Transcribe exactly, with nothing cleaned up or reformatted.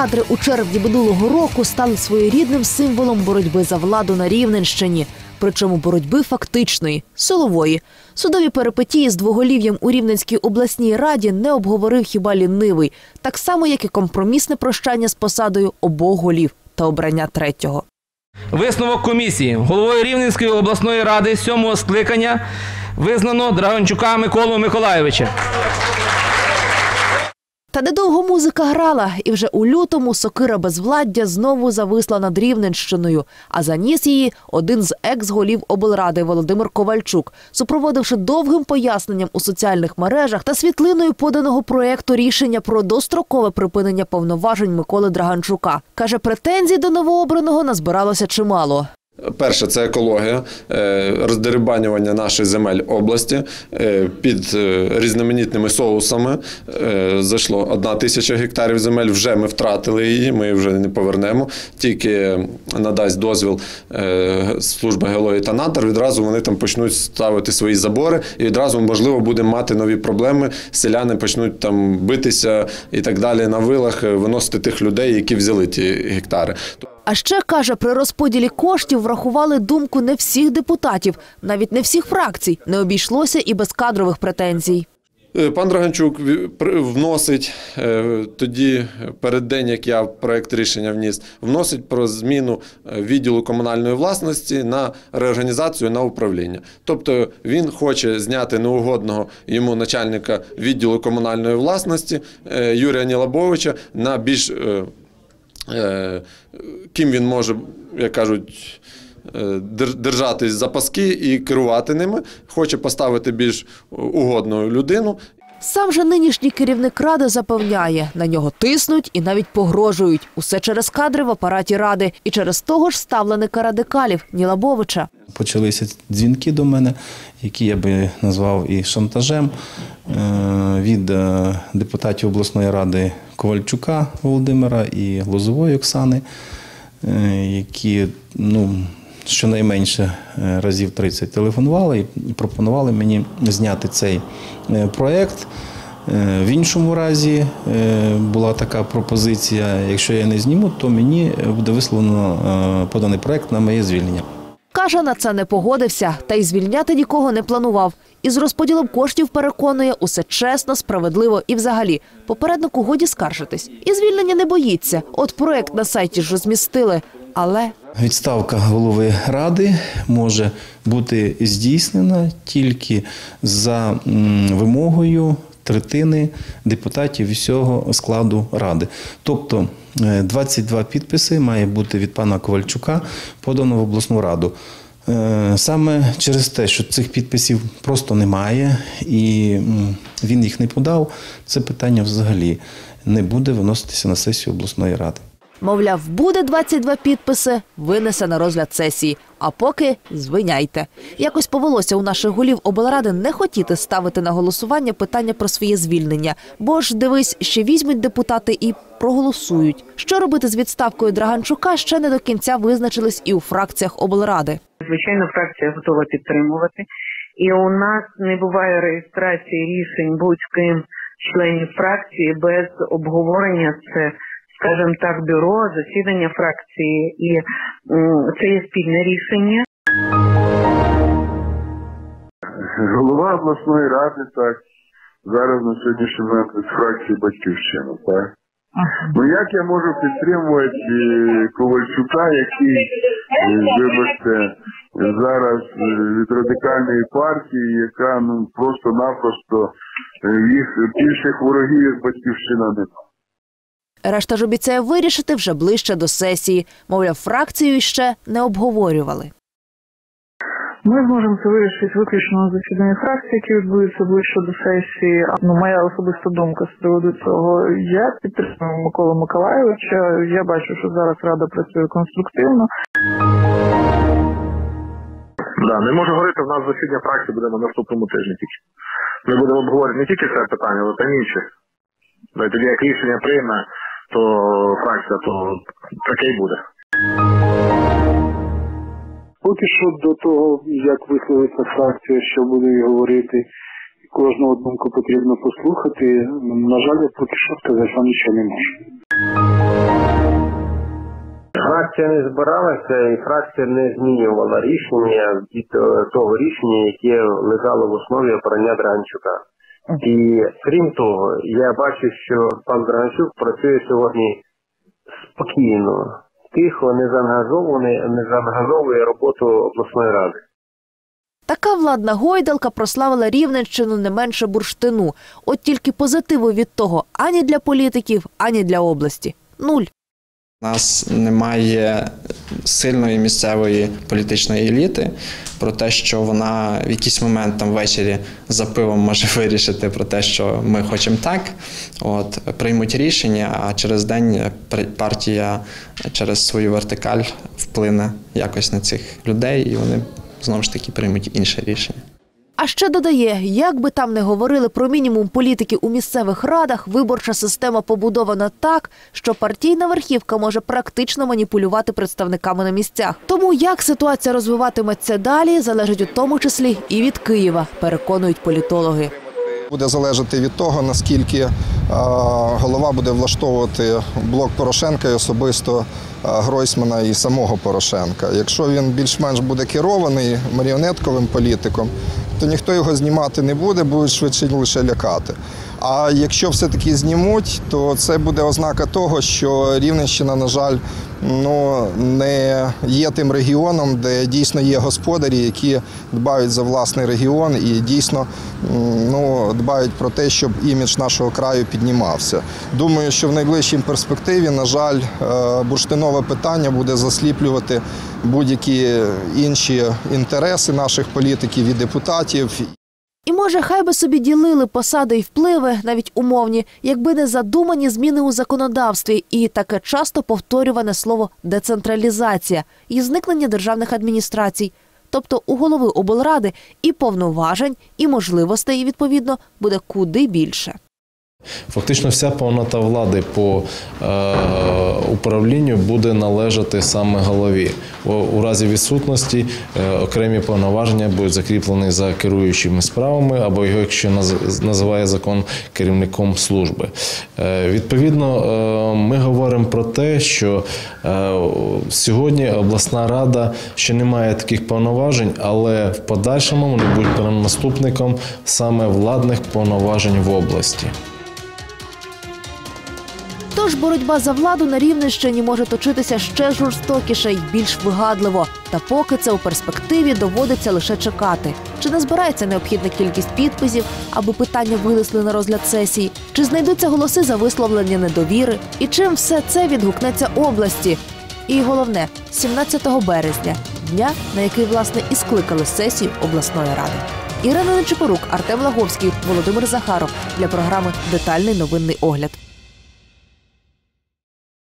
кадри у червні минулого року стали своєрідним символом боротьби за владу на Рівненщині. Причому боротьби фактичної, силової. Судові перипетії з двоголів'ям у Рівненській обласній раді не обговорив хіба лінивий. Так само, як і компромісне прощання з посадою обох голів та обрання третього. Висновок комісії. Головою Рівненської обласної ради сьомого скликання визнано Драганчука Миколу Миколайовича. Та недовго музика грала, і вже у лютому сокира безвладдя знову зависла над Рівненщиною, а заніс її один з екс-голів облради Володимир Ковальчук, супроводивши довгим поясненням у соціальних мережах та світлиною поданого проєкту рішення про дострокове припинення повноважень Миколи Драганчука. Каже, претензій до новообраного назбиралося чимало. Перше – це екологія, роздерибанювання наших земель області під різноманітними соусами. Зайшло одна тисяча гектарів земель, вже ми втратили її, ми вже не повернемо. Тільки надасть дозвіл служба геології та надр, відразу вони там почнуть ставити свої забори і відразу, можливо, будемо мати нові проблеми. Селяни почнуть там битися і так далі на вилах, виносити тих людей, які взяли ті гектари. А ще, каже, при розподілі коштів врахували думку не всіх депутатів, навіть не всіх фракцій. Не обійшлося і без кадрових претензій. Пан Драганчук вносить, тоді, перед день, як я проєкт рішення вніс, вносить про зміну відділу комунальної власності на реорганізацію на управління. Тобто він хоче зняти неугодного йому начальника відділу комунальної власності Юрія Нілабовича на більш... ким він може, як кажуть, держати за паски і керувати ними, хоче поставити більш угодну людину. Сам же нинішній керівник ради запевняє, на нього тиснуть і навіть погрожують. Усе через кадри в апараті ради і через того ж ставленика радикалів Нілабовича. Почалися дзвінки до мене, які я би назвав і шантажем, від депутатів обласної ради Ковальчука Володимира і Лозової Оксани, які, ну, щонайменше разів тридцять телефонували і пропонували мені зняти цей проєкт. В іншому разі була така пропозиція, якщо я не зніму, то мені буде висловлено поданий проєкт на моє звільнення. Каже, на це не погодився, та й звільняти нікого не планував. Із розподілом коштів, переконує, усе чесно, справедливо і взагалі. Попереднику годі скаржитись. І звільнення не боїться. От проєкт на сайті ж розмістили. Але... Відставка голови ради може бути здійснена тільки за вимогою третини депутатів всього складу ради. Тобто двадцять два підписи має бути від пана Ковальчука подано в обласну раду. Саме через те, що цих підписів просто немає і він їх не подав, це питання взагалі не буде виноситися на сесію обласної ради. Мовляв, буде двадцять два підписи, винесе на розгляд сесії. А поки звиняйте. Якось повелося у наших голів облради не хотіти ставити на голосування питання про своє звільнення. Бо ж, дивись, ще візьмуть депутати і проголосують. Що робити з відставкою Драганчука, ще не до кінця визначились і у фракціях облради. Звичайно, фракція готова підтримувати. І у нас не буває реєстрації рішень будь-ким членів фракції без обговорення. Це, скажімо так, бюро, засідання фракції, і це є спільне рішення. Голова обласної ради, так, зараз на сьогоднішній момент від фракції «Батьківщина», так. Ну як я можу підтримувати Ковальчука, який, вибачте, зараз від радикальної партії, яка, ну, просто-напросто їх більших ворогів, як «Батьківщина», немає. Решта ж обіцяє вирішити вже ближче до сесії. Мовляв, фракцію ще не обговорювали. Ми зможемо це вирішити виключно на засіданні фракції, які відбудуться ближче до сесії. Ну, моя особиста думка з приводу цього. Я підтримую Миколу Миколайовича. Я бачу, що зараз Рада працює конструктивно. Да, не можу говорити, в нас засідання фракції буде на наступному тижні тільки. Ми будемо обговорити не тільки це питання, але та інші. Тоді як рішення прийме, то фракція, то таке й буде. Поки що до того, як висловиться фракція, що буде говорити, кожного думку потрібно послухати. На жаль, я поки що сказати вам нічого не можу. Фракція не збиралася і фракція не змінювала рішення від того рішення, яке лежало в основі обрання Драганчука. І крім того, я бачу, що пан Драганчук працює сьогодні спокійно, тихо, не заангажований, не заангажовує роботу обласної ради. Така владна гойдалка прославила Рівненщину не менше бурштину. От тільки позитиву від того ані для політиків, ані для області. Нуль. У нас немає сильної місцевої політичної еліти про те, що вона в якийсь момент там ввечері за пивом може вирішити про те, що ми хочемо так, от, приймуть рішення, а через день партія через свою вертикаль вплине якось на цих людей, і вони знову ж таки приймуть інше рішення. А ще додає, як би там не говорили про мінімум політики у місцевих радах, виборча система побудована так, що партійна верхівка може практично маніпулювати представниками на місцях. Тому як ситуація розвиватиметься далі, залежить у тому числі і від Києва, переконують політологи. Буде залежати від того, наскільки голова буде влаштовувати блок Порошенка і особисто Гройсмана і самого Порошенка. Якщо він більш-менш буде керований маріонетковим політиком, то ніхто його знімати не буде, будуть швидше лише лякати. А якщо все-таки знімуть, то це буде ознака того, що Рівненщина, на жаль, ну, не є тим регіоном, де дійсно є господарі, які дбають за власний регіон і дійсно ну, дбають про те, щоб імідж нашого краю піднімався. Думаю, що в найближчій перспективі, на жаль, бурштинове питання буде засліплювати будь-які інші інтереси наших політиків і депутатів. І може, хай би собі ділили посади і впливи, навіть умовні, якби не задумані зміни у законодавстві і таке часто повторюване слово «децентралізація» і зникнення державних адміністрацій. Тобто у голови облради і повноважень, і можливостей, відповідно, буде куди більше. Фактично вся повнота влади по е, управлінню буде належати саме голові. У, у разі відсутності е, окремі повноваження будуть закріплені за керуючими справами або його, якщо наз, називає закон, керівником служби. Е, відповідно, е, ми говоримо про те, що е, сьогодні обласна рада ще не має таких повноважень, але в подальшому вони будуть перенаступником саме владних повноважень в області. Тож боротьба за владу на Рівненщині може точитися ще жорстокіше й більш вигадливо. Та поки це у перспективі доводиться лише чекати. Чи не збирається необхідна кількість підписів, аби питання винесли на розгляд сесії? Чи знайдуться голоси за висловлення недовіри? І чим все це відгукнеться області? І головне, сімнадцятого березня, дня, на який, власне, і скликали сесію обласної ради. Ірина Нечипорук, Артем Лаговський, Володимир Захаров для програми «Детальний новинний огляд».